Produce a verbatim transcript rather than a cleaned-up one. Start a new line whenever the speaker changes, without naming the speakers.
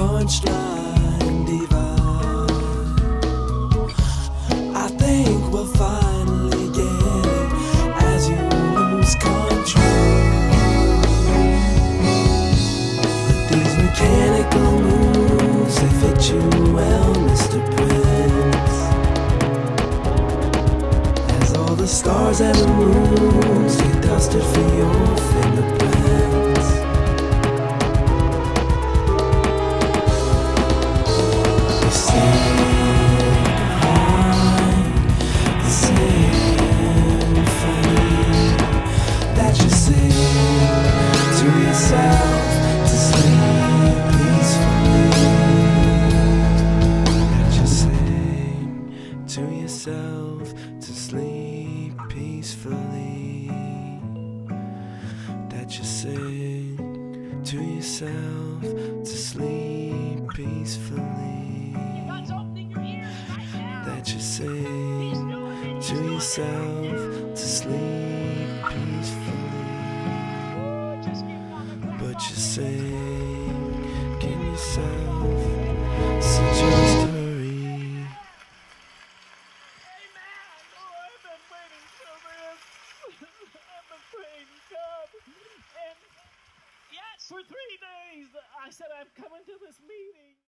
punchline divide. I think we'll finally get it as you lose control. These mechanical moves, they fit you well, Mister Prince. As all the stars and the moons get dusted for your fingerprints. You sing behind the symphony that you sing to yourself to sleep peacefully. That you sing to yourself to sleep peacefully. That you sing to yourself to sleep peacefully. That you sing to yourself to sleep peacefully. But you sing, give yourself, so just hurry.
Hey man, oh, I've been waiting for this. I've been praying to God. And yes, for three days I said I'm coming to this meeting.